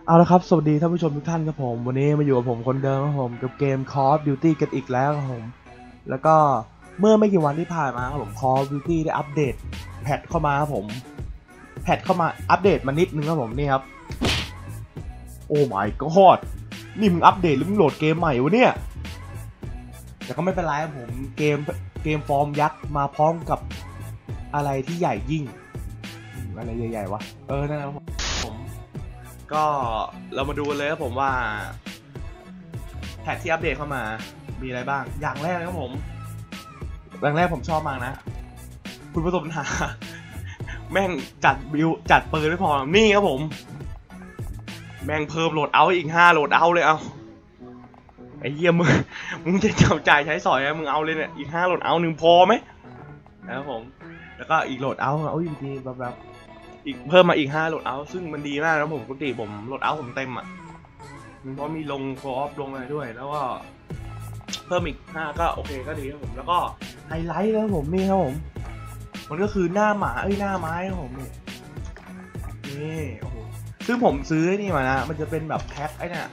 เอาละครับสวัสดีท่านผู้ชมทุกท่านครับผมวันนี้มาอยู่กับผมคนเดิมครับผมกับเกม Call of Duty กันอีกแล้วครับผมแล้วก็เมื่อไม่กี่วันที่ผ่านมาครับผม Call of Duty ได้อัปเดตแพทเข้ามาครับผมแพทเข้ามาอัปเดตมานิดนึงครับผมนี่ครับโอ้ my god นี่มึงอัปเดตหรือมึงโหลดเกมใหม่วะเนี่ยแต่ก็ไม่เป็นไรครับผมเกมฟอร์มยักษ์มาพร้อมกับอะไรที่ใหญ่ยิ่งอะไรใหญ่ๆวะนั่นนะครับผมก็เรามาดูกันเลยครับผมว่าแพทที่อัปเดตเข้ามามีอะไรบ้างอย่างแรกนะครับผมอย่างแรกผมชอบมากนะคุณประสบปัญหาแม่งจัดปืนไม่พอนี่ครับผมแม่งเพิ่มโหลดเอาอีก5โหลดเอาเลยเอาไอ้เหี้ยมึงจะจับจ่ายใช้สอยมึงเอาเลยเนี่ยอีก5โหลดเอา1พอไหมนะครับผมแล้วก็อีกโหลดเอาจริงๆแบบอีกเพิ่มมาอีก5โหลดเอาซึ่งมันดีมากนะผมปกติผมโหลดเอาผมเต็มอ่ะเพราะมีลงโคออฟลงอะไรด้วยแล้วก็เพิ่มอีก5ก็โอเคก็ดีครับผมแล้วก็ไฮไลท์นะผมนี่ครับผมมันก็คือหน้าหมาหน้าไม้ครับผมนี่โอ้โหซึ่งผมซื้อนี่มานะมันจะเป็นแบบแพ็คไอ้เนี่ย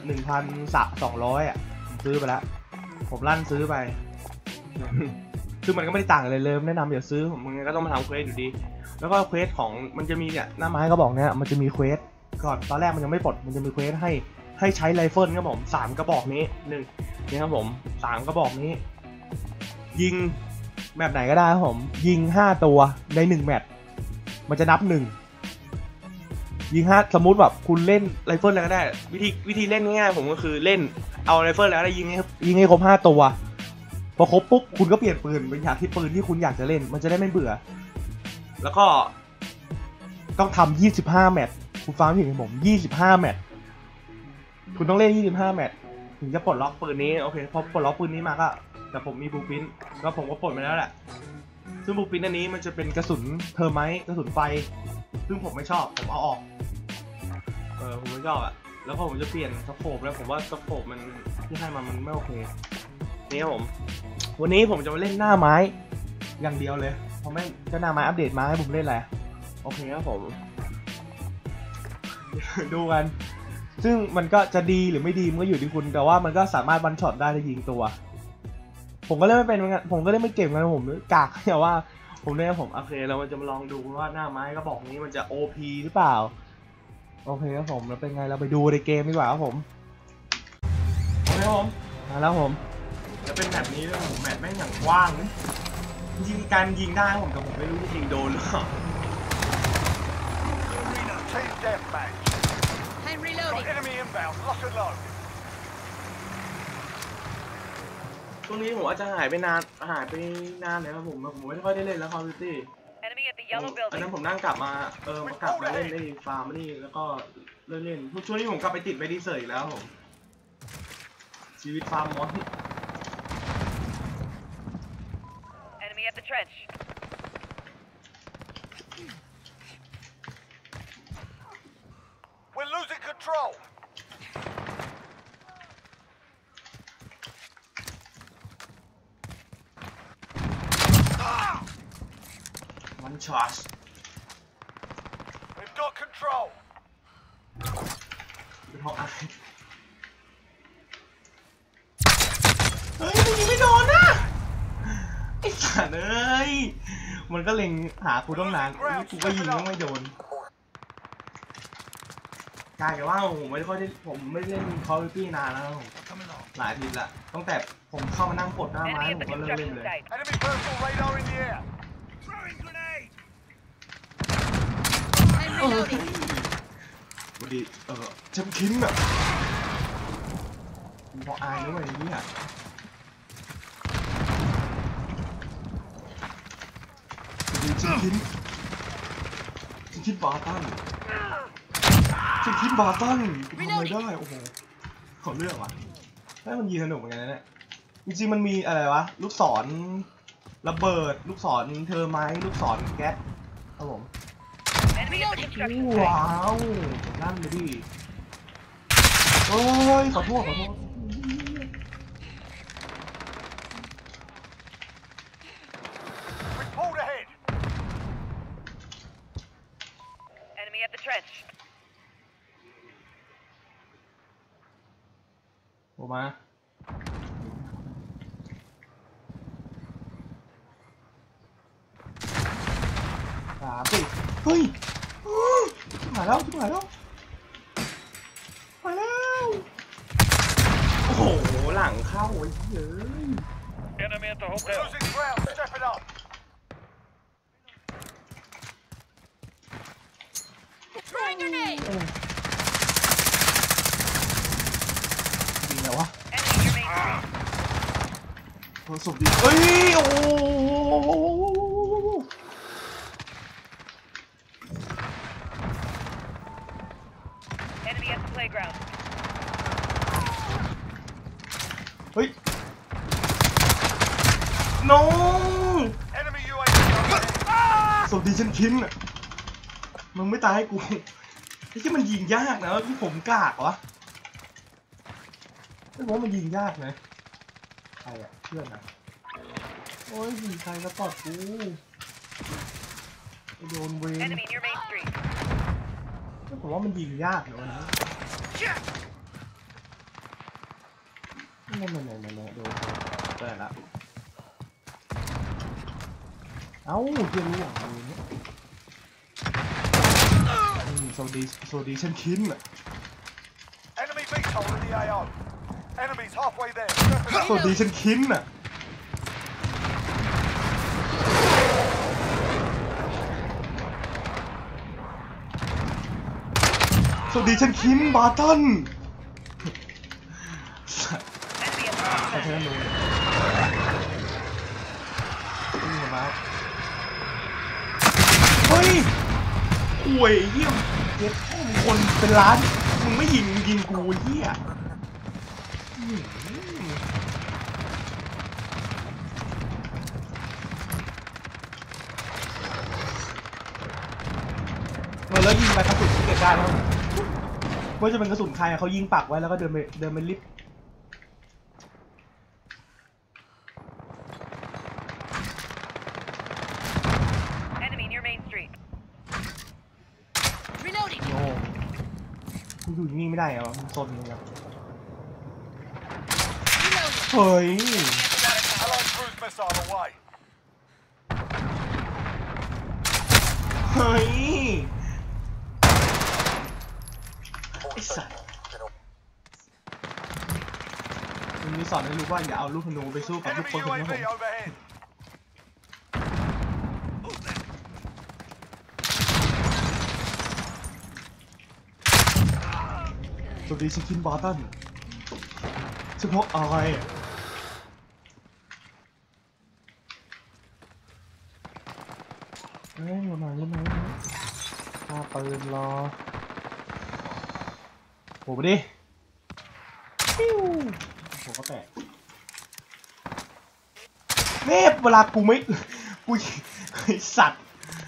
1,200อ่ะผมซื้อไปแล้วผมลั่นซื้อไปซึ่งมันก็ไม่ได้ต่างอะไรเลยแนะนำอย่าซื้อผมมันก็ต้องมาทำเควสอยู่ดีแล้วก็เควสของมันจะมีเนี่ยหน้าไม้ก็บอกเนี่ยมันจะมีเควสก่อนตอนแรกมันยังไม่ปลดมันจะมีเควสให้ใช้ไรเฟิลครับผม3กระบอกนี้นี่ครับผม3กระบอกนี้ยิงแบบไหนก็ได้ครับผมยิง5ตัวใน1แมตช์มันจะนับ1ยิง5สมมุติแบบคุณเล่นไรเฟิลอะไรก็ได้วิธีเล่นง่ายๆผมก็คือเล่นเอาไรเฟิลแล้วยิงให้ครบ5ตัวพอครบปุ๊บคุณก็เปลี่ยนปืนเป็นอย่างที่ปืนที่คุณอยากจะเล่นมันจะได้ไม่เบื่อแล้วก็ต้องทำ25แมตช์คุณฟังผิดผม25แมตช์คุณต้องเล่น25แมตช์ถึงจะปลดล็อกปืนนี้โอเคพอปลดล็อกปืนนี้มาก็แต่ผมมีบลูพรินท์ก็ผมก็ปลดมาแล้วแหละซึ่งบลูพรินท์อันนี้มันจะเป็นกระสุนเทอร์ไมท์กระสุนไฟซึ่งผมไม่ชอบผมเอาออกผมไม่ชอบอะแล้วพอผมจะเปลี่ยนสโคปแล้วผมว่าสโคปมันที่ให้มันไม่โอเคนี่ครับผมวันนี้ผมจะมาเล่นหน้าไม้อย่างเดียวเลยเพราะไม่ก็หน้าไม้อัปเดตมาให้ผมเล่นแหละโอเคครับผมดูกันซึ่งมันก็จะดีหรือไม่ดีมันก็อยู่ที่คุณแต่ว่ามันก็สามารถวันช็อตได้ถ้ายิงตัวผมก็เล่นไม่เป็นเหมือนกันผมก็เล่นไม่เก่งเหมือนกันผมกากแต่ว่าผมเนี่ยผมโอเคเราจะมาลองดูว่าหน้าไม้ก็บอกนี้มันจะ OP หรือเปล่าโอเคครับผมแล้วเป็นไงเราไปดูในเกมดีกว่าครับผมโอเคครับผมมาแล้วผมจะเป็นแบบนี้ด้วยผมแมตช์แม่งอย่างกว้างจริงๆการยิงได้ผมแต่ผมไม่รู้จะยิงโดนหรือเปล่าช่วงนี้ผมอาจจะหายไปนานเลยครับผมไม่ค่อยได้เล่นแล้ว Call of Duty อันนั้นผมนั่งกลับมาเล่นในฟาร์มนี่แล้วก็เล่นช่วงนี้ผมกลับไปติดไปดีเซอร์อีกแล้วผมชีวิตฟาร์มมอส Enemy at the trench. We're losing control. One shot. We've got control. เป็นเพราะอะไรเฮ้ยมันยิงไม่โดนนะไอ้สัตว์เอ้ยมันก็เล็งหากูต้องนานกูก็ยิงไม่โดนกลายเป็นว่าผมไม่ได้เล่น Call of Duty นานแล้วหลายอาทิตย์ละตั้งแต่ผมเข้ามานั่งกดหน้าไม้ผมก็เริ่มเล่นเลย Enemy personal radar in the air. Throwing grenade. วันดีแชมป์คิงอะพออายด้วยอย่างนี้อะแชมป์คิงบาตันแชมป์คิงบาตันทำอะไรได้โอ้โหขอเลือกว่ะให้มันยิงสนุกเหมือนกันนะเนี่ยจริงๆมันมีอะไรวะลูกศรระเบิดลูกศรเทอร์ไมท์ลูกศรแก๊สครับผมว้าวนั่นเลยดิโอ้ยขอโทษ Report ahead. Enemy at the trench. ออกมา3 4เฮ้ยมาแล้วมาแล้วโอ้โหหลังเข้าไอ้เหี้ย Enemy at the We're hotel. losing ground. Step it up. Throwing grenade! ยิงแล้ววะ Enemy in your main street. โหสุดดีเฮ้ยโอ้โห Enemy at the playground. เฮ้ยน้อง Enemy UAV overhead. สวัสดีฉันคินอ่ะมึงไม่ตายให้กูไอ้ที่มันยิงยากนะที่ผมกากวะไม่รู้ว่ามันยิงยากนะใครอะเพื่อนอะโอ้ยยิงใครก็ปอดกูโดนเวน Enemy in your main street. ผมว่ามันยิงยากนะวันนี้ไม่โดนแต่ละเอ้าเรื่องนี้อย่างนี้สวัสดีฉันคินอ่ะ Enemy VTOL in the AO. Enemies halfway there. Step it สวัสดีฉันคินอ่ะสวัสดีฉันคินบาร์ตัน Enemy at the ใคร hotel. ใช้มือนี่มาแล้วเฮ้ยห่วยเยี่ยมเจ็บคนเป็นล้านมึงไม่ยิงกูเหี้ยแล้วยิงไปกระสุนที่เก็บได้แล้วว่าจะเป็นกระสุนใครเขายิงปักไว้แล้วก็เดินไปลิฟต์ Enemy in your main street. Reloading! โอ้กูอยู่นิ่งไม่ได้เหรอมันซนเลยครับ Reloading! เฮ้ย Allied cruise missile away. เฮ้ยไอ้สัสมันมีสอนให้รู้ว่าอย่าเอาลูกธนูไปสู้กับลูก Enemy ปืนนะผม UAV overhead. สวัสดีชิคกินบาร์ตันเฉพาะอะไรเฮ้ยมาข้าปืนรอโหไปดิปิ้วโหก็แตกเน่เวลากูไม่กูไอสัตว์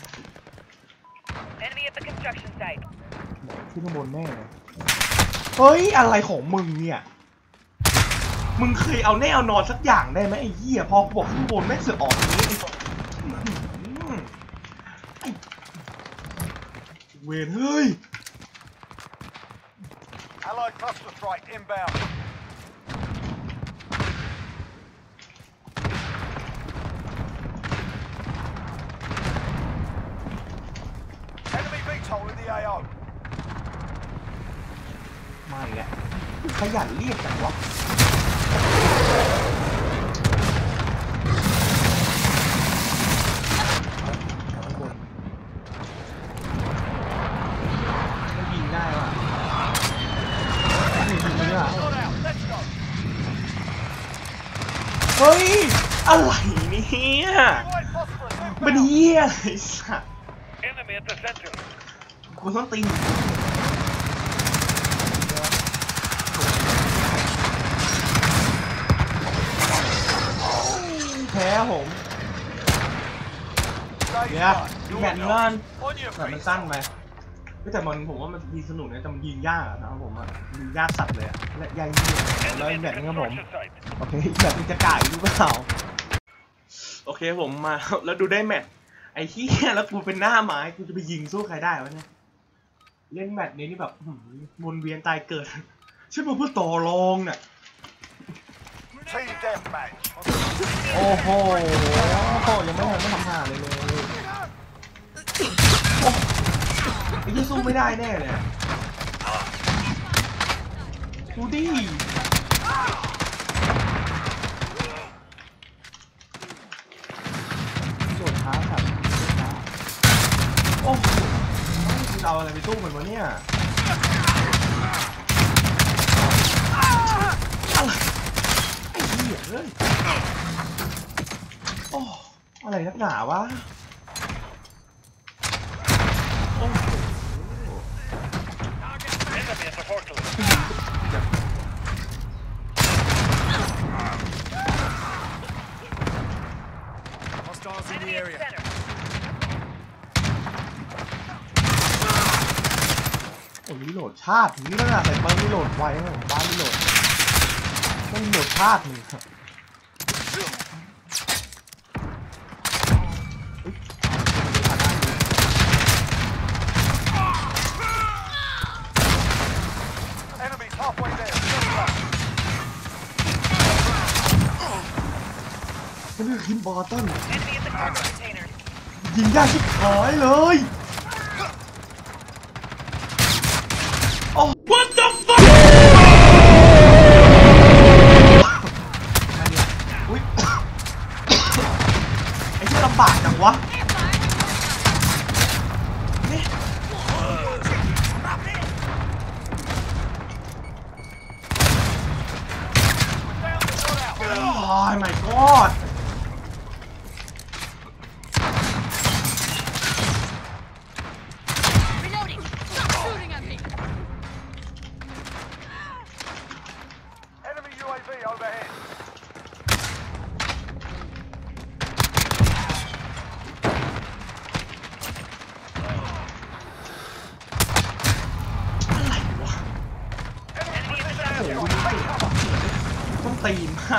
Enemy at the construction site. ขึ้นข้างบนแน่เลยเฮ้ยอะไรของมึงเนี่ยมึงเคยเอาแน่เอานอนสักอย่างได้ไหมไอ้เหี้ยพอกูบอกข้างบนแม่งเสือกออกอย่างนี้ไอ้เวรเฮ้ย Allied cluster strike inbound. Enemy VTOL in the AO. มาอีกแล้วขยันเรียกจังวะมันยิงได้ว่ะยิงไม่ได้ Not out. Let's go. เฮ้ยอะไรเนี่ย White phosphorus มัน inbound. เหี้ยไอ้สัส Enemy at the center. กูต้องตีแพ้ผม Stay เนี่ย tight. แมตช์นี้มัน On your แต่มัน feet. สั้นไปแต่มันผมว่ามันยิงสนุกนะแต่มันยิงยากนะครับผมอะยิงยากสัตว์เลยอะและยากยิ่งแล้ว Enemy แบ at บ the นี้ครับผม construction site. โอเคแบบนี้จะกายหรือเปล่าโอเคผมมาแล้วดูได้แมตช์ไอ้ที่แล้วกูเป็นหน้าไม้กูจะไปยิงสู้ใครได้วะเนี่ยเล่นแมตช์นี้นี่แบบวนเวียนตายเกิดใช่ป่ะเพื่อต่อรองเนี่ย Team deathmatch. โอ้โหยังไม่ทันไม่ทำหาเลยโอ้ไอ้ที่สู้ไม่ได้แน่เลยดูดิโดดท้าครับโอ้โหเราอะไรไปสู้เหมือนวะเนี่ยไอ้เหี้ยเลยโอ้อะไรนักหนาวะโอ้โห Enemy at the portal. Hostiles in the Enemy at area. center. โอ้ยรีโหลดชาตินี่ขนาดใส่เปิ้ลรีโหลดไวนะผมบ้านรีโหลดต้องรีโหลดชาติหนึ่งครับ Enemies halfway there. Still up. นี่คือคิมบอร์ตัน Enemy at the cargo containers. ยิงยากชิบหายเลยโอ้ What the fuck อุ้ยไอ้ที่ลำบากจังวะนี่ Oh my god Reloading! Stop shooting at me! Enemy UAV overhead. ต้องตีมาก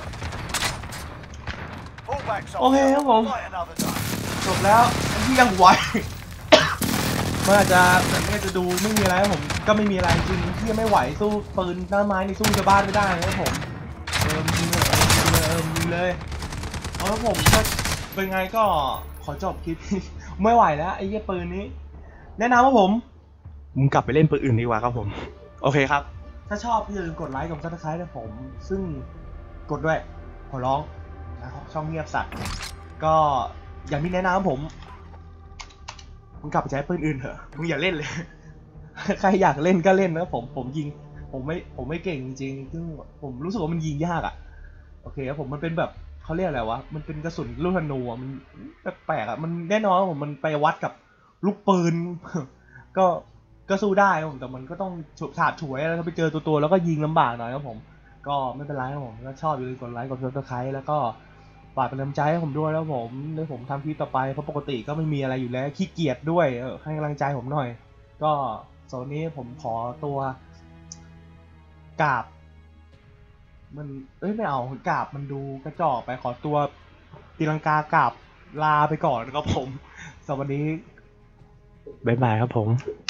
Pull back, soldier. Okay, come on. Fight another day. จบแล้วที่ยังไหว มันอาจจะแบบนี้จะดูไม่มีอะไรครับผมก็ไม่มีอะไรจริงที่ไม่ไหวสู้ปืนหน้าไม้ในสู้ชาวบ้านไม่ได้นะครับผมยิงเลยเอาแล้วผมก็เป็นไงก็ขอจบคลิป ไม่ไหวแล้วไอ้เหี้ยปืนนี้แนะนำว่าผมมึงกลับไปเล่นปืนอื่นดีกว่าครับผมโอเคครับถ้าชอบอย่าลืมกดไลค์กดซับสไครต์นะผมซึ่งกดด้วยขอร้องนะครับช่องเงียบสัตว์ก็อย่างที่แนะนำครับผมมึงกลับไปใช้ปืนอื่นเถอะมึงอย่าเล่นเลย ใครอยากเล่นก็เล่นนะผมยิงผมไม่เก่งจริงๆซึ่งผมรู้สึกว่ามันยิงยากอ่ะโอเคครับผมมันเป็นแบบเขาเรียกอะไรวะมันเป็นกระสุนลูกธนูมันแปลกๆอ่ะมันแน่นอนผมมันไปวัดกับลูกปืน ก็สู้ได้ครับผมแต่มันก็ต้องฉาบฉวยแล้วไปเจอตัวแล้วก็ยิงลำบากหน่อยครับผมก็ไม่เป็นไรครับผมก็ชอบอย่าลืมกดไลค์กดซับสไครต์แล้วก็ฝากเป็นกำลังใจให้ผมด้วยแล้วผมให้ผมทำคลิปต่อไปเพราะปกติก็ไม่มีอะไรอยู่แล้วขี้เกียจด้วยให้กำลังใจผมหน่อยก็โซนนี้ผมขอตัวกราบมันไม่เอากราบมันดูกระจอกไปขอตัวตีลังกากราบลาไปก่อนครับผมสวัสดีบ๊ายบายครับผม